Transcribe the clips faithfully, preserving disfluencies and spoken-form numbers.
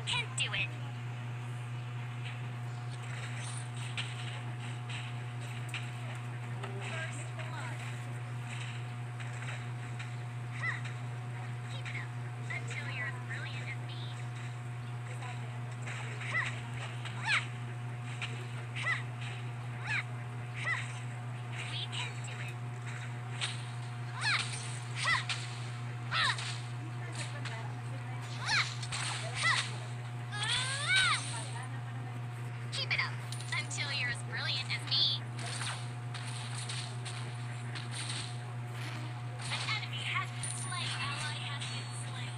can do it. First blood. Huh. Keep it up until you're as brilliant as me. Huh. Ah. Huh. Ah. Huh. We can do it. Ah. Huh. Ah. Keep it up until you're as brilliant as me. An enemy has been slain. Ally has been slain.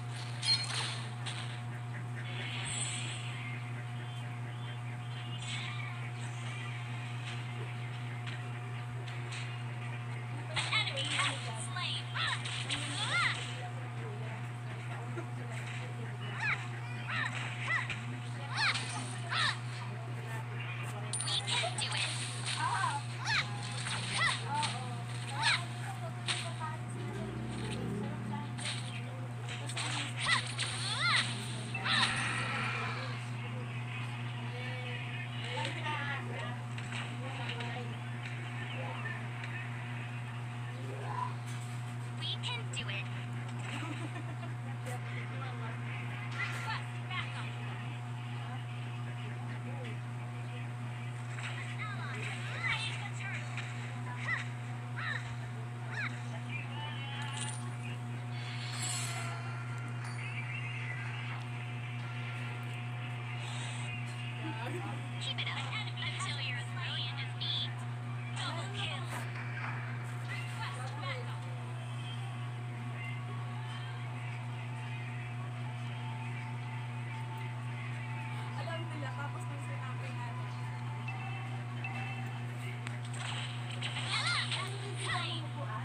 An enemy has been slain. Ah! Ah! We can do it. We can do it. Request backup. An ally has slain the turtle. Keep it up until you're as brilliant as me. Double kill. Request backup. Alam nila, tapos nung sinabi natin. Ally has been slain.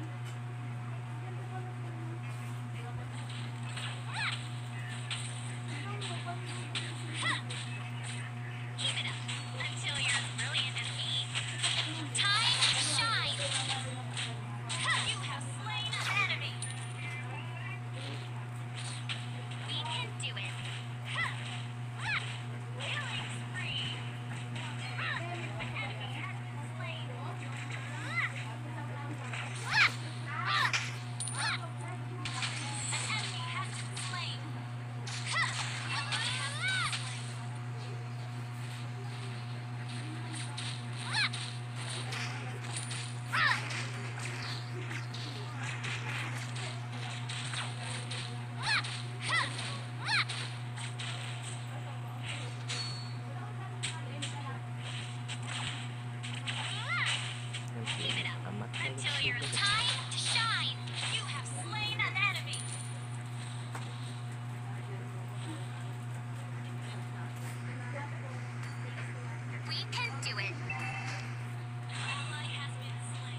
Keep it up until you're as brilliant as me. Time to shine. You have slain an enemy. We can do it. Killing spree. An enemy has been slain. An enemy has been slain. Ally has been slain. Keep it up until your time to shine. You have slain an enemy. We can do it. Ally has been slain.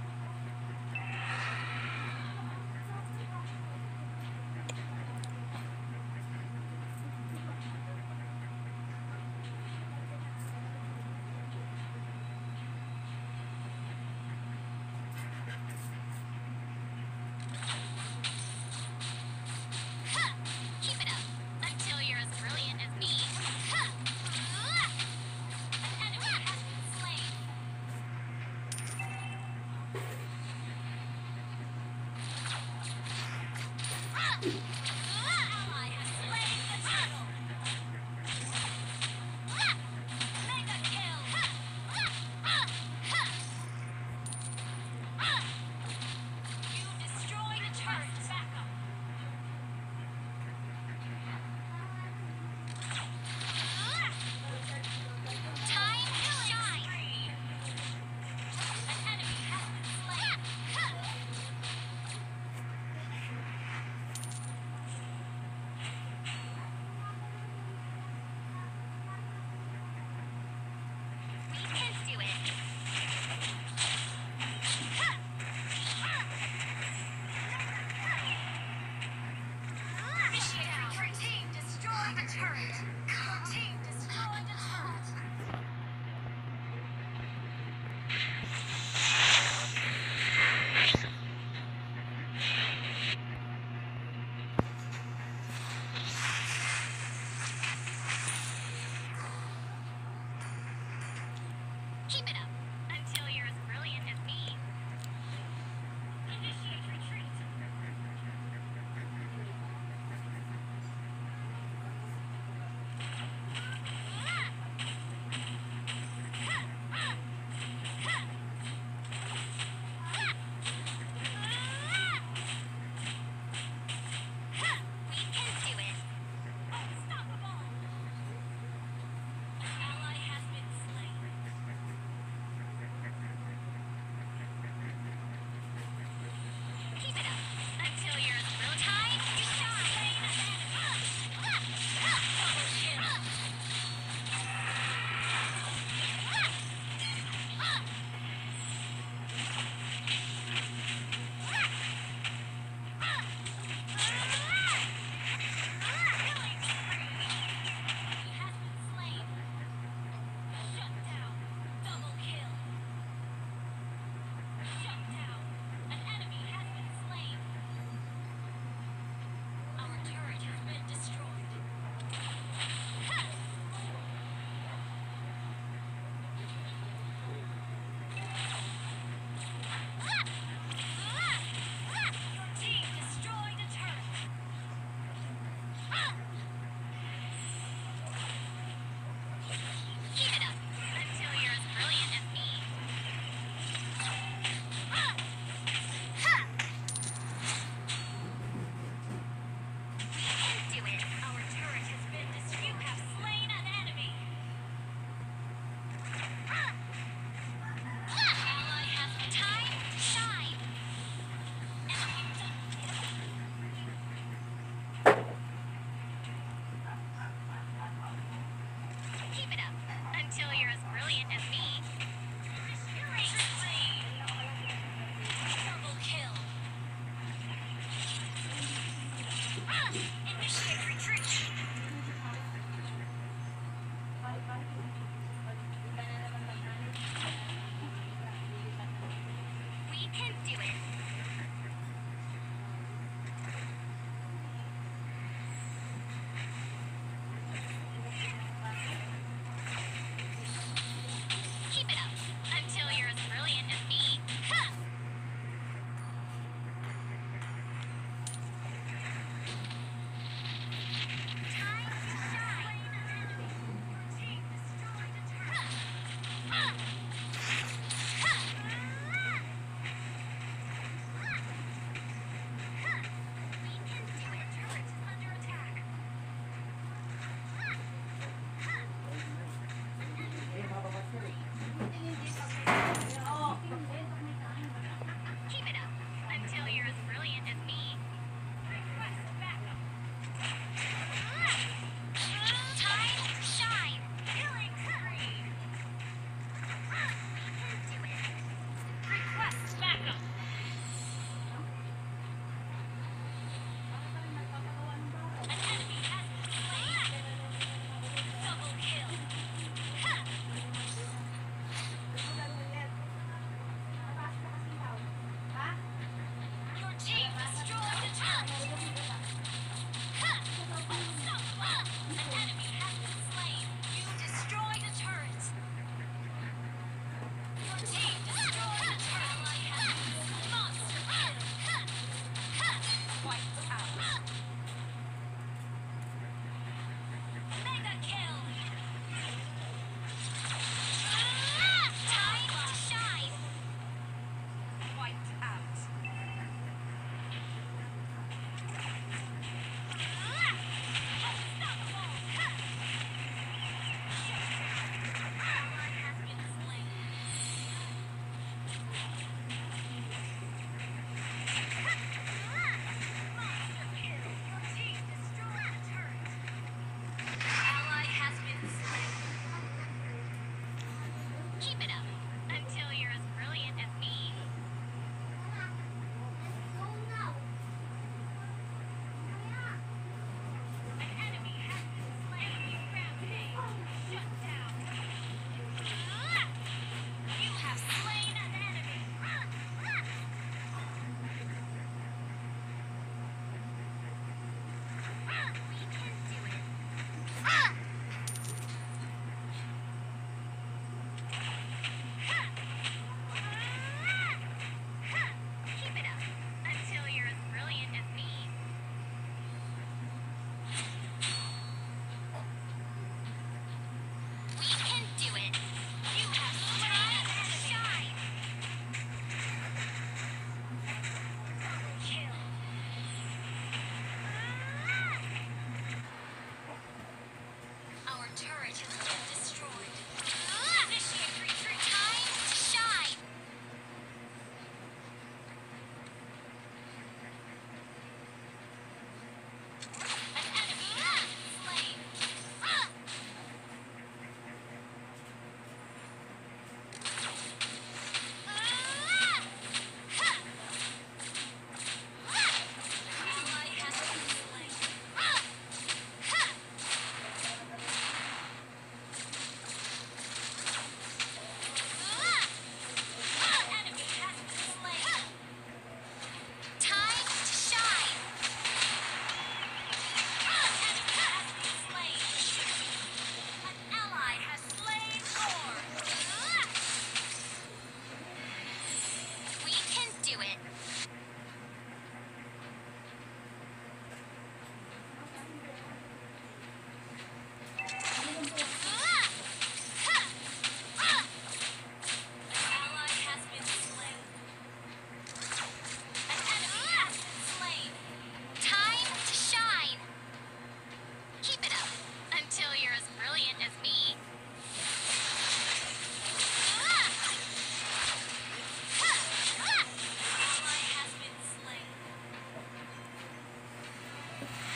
Huh. Keep it up until you're as brilliant as me. Huh. An enemy has been slain. Ally has slain the turtle. Mega kill. You destroyed a turret. Backup. Time to shine. An enemy has been slain. Initiate retreat. We can do it. Keep it up until you're as brilliant as me. Ha! Time to shine. Your team destroyed a turret. Ha! Ha! Ha! We can do it. Turret is under attack. Ha! Ha! Keep it up until you're as brilliant as me. Request backup. Time to shine. Killing spree. We can do it. Request backup. An enemy has been slain. Double kill. Ha! Your team destroyed a turret. Ha! Unstoppable. An enemy has been slain. You destroyed a turret. Your team destroyed a turret. Ally has been monster kill. Ha! Ha! Wiped out. Mega kill. Time to shine. Wiped out. Unstoppable. Ha! Ally has been slain. Monster kill. Your team destroyed a turret. Ally has been slain. Keep it up until you're as brilliant as me. An enemy has been slain. Rampage. Shut down. You have slain an enemy. We can do it. Keep it up until you're as brilliant as me. We can do it. You have slain and shine. Double kill. Our turret has been destroyed. Initiate retreat. Time to shine. An enemy has been slain. Ally has been slain. Enemy has been slain. Time to shine. Enemy has been slain. An ally has slain Thor. We can do it. Ally has been slain. An enemy has been slain. Time to shine. Keep it up until you're as brilliant as me. Ally has been slain.